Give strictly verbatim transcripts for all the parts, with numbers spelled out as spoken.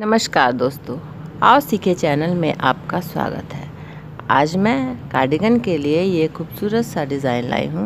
नमस्कार दोस्तों, आओ सीखे चैनल में आपका स्वागत है। आज मैं कार्डिगन के लिए ये खूबसूरत सा डिज़ाइन लाई हूँ।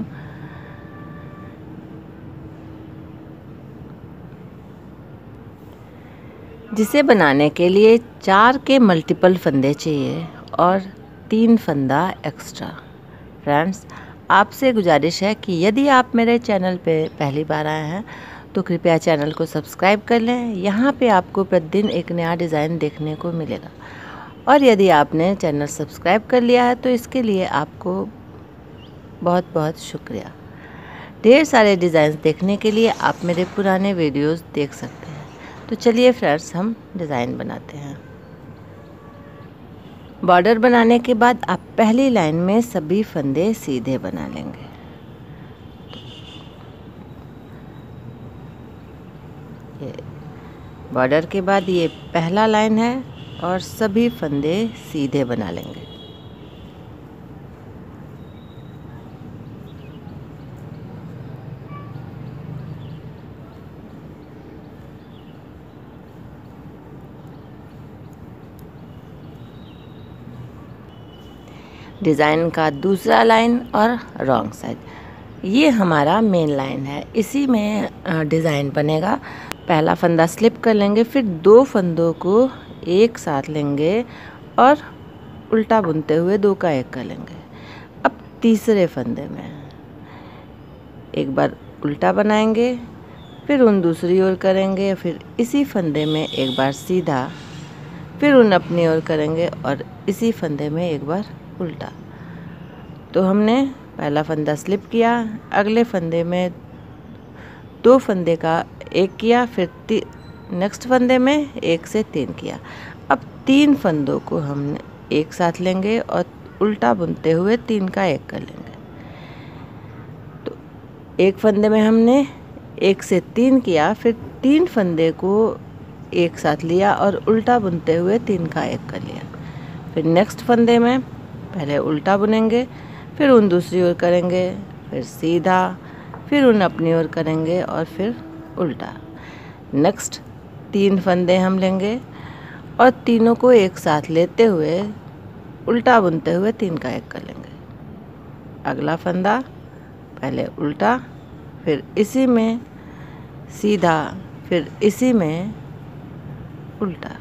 जिसे बनाने के लिए चार के मल्टीपल फंदे चाहिए और तीन फंदा एक्स्ट्रा। फ्रेंड्स, आपसे गुजारिश है कि यदि आप मेरे चैनल पे पहली बार आए हैं तो कृपया चैनल को सब्सक्राइब कर लें। यहाँ पे आपको प्रतिदिन एक नया डिज़ाइन देखने को मिलेगा। और यदि आपने चैनल सब्सक्राइब कर लिया है तो इसके लिए आपको बहुत बहुत शुक्रिया। ढेर सारे डिज़ाइन देखने के लिए आप मेरे पुराने वीडियोस देख सकते हैं। तो चलिए फ्रेंड्स, हम डिज़ाइन बनाते हैं। बॉर्डर बनाने के बाद आप पहली लाइन में सभी फंदे सीधे बना लेंगे। ये बॉर्डर के बाद ये पहला लाइन है और सभी फंदे सीधे बना लेंगे। डिज़ाइन का दूसरा लाइन और रॉन्ग साइड, ये हमारा मेन लाइन है। इसी में डिज़ाइन बनेगा। पहला फंदा स्लिप कर लेंगे, फिर दो फंदों को एक साथ लेंगे और उल्टा बुनते हुए दो का एक कर लेंगे। अब तीसरे फंदे में एक बार उल्टा बनाएंगे, फिर उन दूसरी ओर करेंगे, फिर इसी फंदे में एक बार सीधा, फिर उन अपनी ओर करेंगे और इसी फंदे में एक बार उल्टा। तो हमने पहला फंदा स्लिप किया, अगले फंदे में दो फंदे का एक किया, फिर नेक्स्ट फंदे में एक से तीन किया। अब तीन फंदों को हम एक साथ लेंगे और उल्टा बुनते हुए तीन का एक कर लेंगे। तो एक फंदे में हमने एक से तीन किया, फिर तीन फंदे को एक साथ लिया और उल्टा बुनते हुए तीन का एक कर लिया। फिर नेक्स्ट फंदे में पहले उल्टा बुनेंगे, फिर उन दूसरी ओर करेंगे, फिर सीधा, फिर उन अपनी ओर करेंगे और फिर उल्टा। नेक्स्ट तीन फंदे हम लेंगे और तीनों को एक साथ लेते हुए उल्टा बुनते हुए तीन का एक कर लेंगे। अगला फंदा पहले उल्टा, फिर इसी में सीधा, फिर इसी में उल्टा।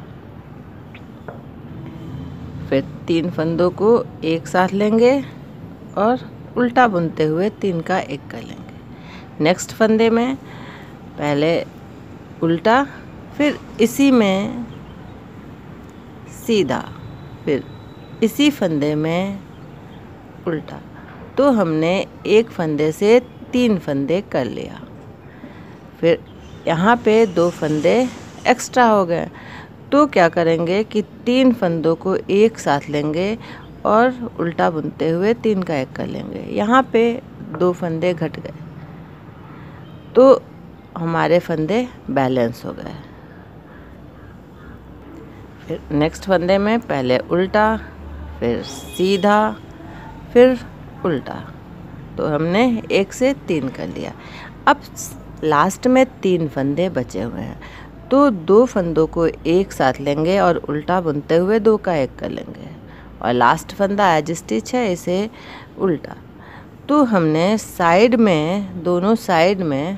फिर तीन फंदों को एक साथ लेंगे और उल्टा बुनते हुए तीन का एक कर लेंगे। नेक्स्ट फंदे में पहले उल्टा, फिर इसी में सीधा, फिर इसी फंदे में उल्टा। तो हमने एक फंदे से तीन फंदे कर लिया। फिर यहाँ पे दो फंदे एक्स्ट्रा हो गए, तो क्या करेंगे कि तीन फंदों को एक साथ लेंगे और उल्टा बुनते हुए तीन का एक कर लेंगे। यहाँ पे दो फंदे घट गए, तो हमारे फंदे बैलेंस हो गए। फिर नेक्स्ट फंदे में पहले उल्टा, फिर सीधा, फिर उल्टा। तो हमने एक से तीन कर लिया। अब लास्ट में तीन फंदे बचे हुए हैं, तो दो फंदों को एक साथ लेंगे और उल्टा बुनते हुए दो का एक कर लेंगे और लास्ट फंदा एज स्टिच है, इसे उल्टा। तो हमने साइड में दोनों साइड में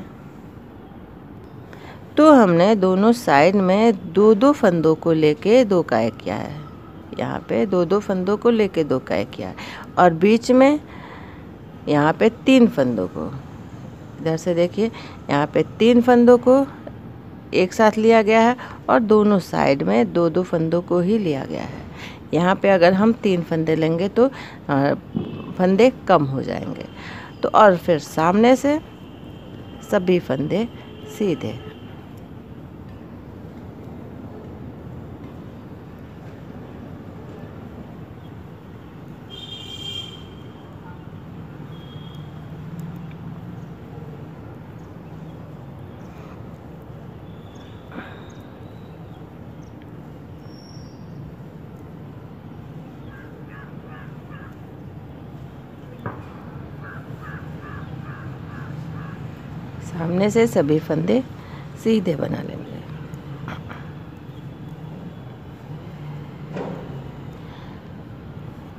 तो हमने दोनों साइड में दो दो फंदों को लेके दो का एक किया है। यहाँ पे दो दो फंदों को लेके दो का एक किया है और बीच में यहाँ पे तीन फंदों को, इधर से देखिए, यहाँ पे तीन फंदों को एक साथ लिया गया है और दोनों साइड में दो दो फंदों को ही लिया गया है। यहाँ पे अगर हम तीन फंदे लेंगे तो फंदे कम हो जाएंगे। तो और फिर सामने से सभी फंदे सीधे। सामने से सभी फंदे सीधे बना लेंगे।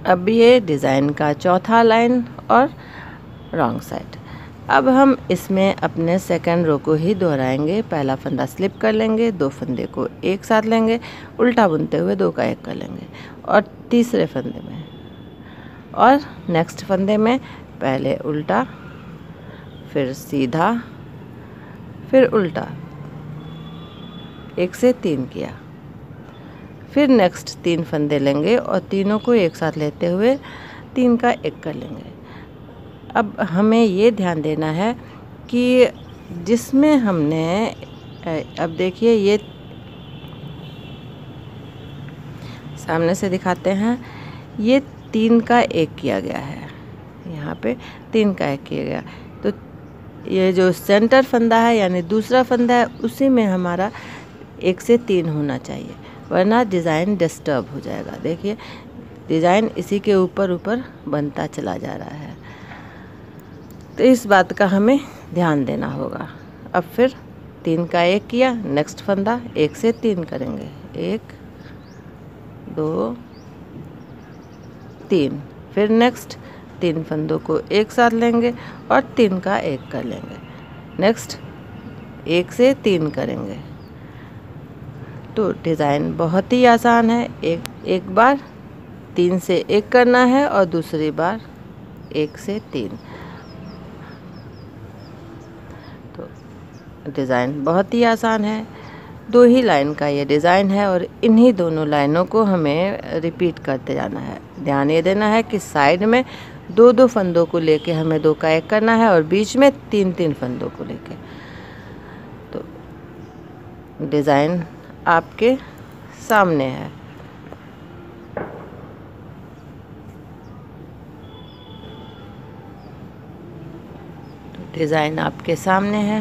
अब ये डिज़ाइन का चौथा लाइन और रॉन्ग साइड। अब हम इसमें अपने सेकंड रो को ही दोहराएंगे। पहला फंदा स्लिप कर लेंगे, दो फंदे को एक साथ लेंगे, उल्टा बुनते हुए दो का एक कर लेंगे और तीसरे फंदे में और नेक्स्ट फंदे में पहले उल्टा, फिर सीधा, फिर उल्टा, एक से तीन किया, फिर नेक्स्ट तीन फंदे लेंगे और तीनों को एक साथ लेते हुए तीन का एक कर लेंगे। अब हमें ये ध्यान देना है कि जिसमें हमने, अब देखिए ये सामने से दिखाते हैं, ये तीन का एक किया गया है, यहाँ पे तीन का एक किया गया, तो ये जो सेंटर फंदा है यानी दूसरा फंदा है उसी में हमारा एक से तीन होना चाहिए, वरना डिज़ाइन डिस्टर्ब हो जाएगा। देखिए डिज़ाइन इसी के ऊपर ऊपर बनता चला जा रहा है, तो इस बात का हमें ध्यान देना होगा। अब फिर तीन का एक किया, नेक्स्ट फंदा एक से तीन करेंगे, एक दो तीन, फिर नेक्स्ट तीन फंदों को एक साथ लेंगे और तीन का एक कर लेंगे, नेक्स्ट एक से तीन करेंगे। तो डिज़ाइन बहुत ही आसान है। एक एक बार तीन से एक करना है और दूसरी बार एक से तीन। तो डिज़ाइन बहुत ही आसान है। दो ही लाइन का ये डिज़ाइन है और इन्हीं दोनों लाइनों को हमें रिपीट करते जाना है। ध्यान ये देना है कि साइड में दो दो फंदों को लेके हमें दो का एक करना है और बीच में तीन तीन फंदों को लेके। तो डिज़ाइन आपके सामने है। तो डिज़ाइन आपके सामने है।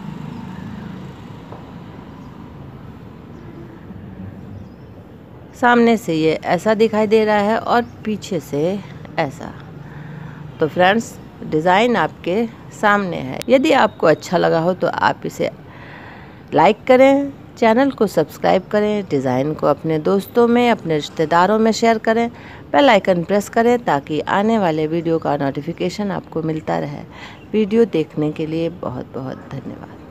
सामने से ये ऐसा दिखाई दे रहा है और पीछे से ऐसा। तो फ्रेंड्स डिज़ाइन आपके सामने है। यदि आपको अच्छा लगा हो तो आप इसे लाइक करें, चैनल को सब्सक्राइब करें, डिज़ाइन को अपने दोस्तों में, अपने रिश्तेदारों में शेयर करें, बेल आइकन प्रेस करें ताकि आने वाले वीडियो का नोटिफिकेशन आपको मिलता रहे। वीडियो देखने के लिए बहुत बहुत धन्यवाद।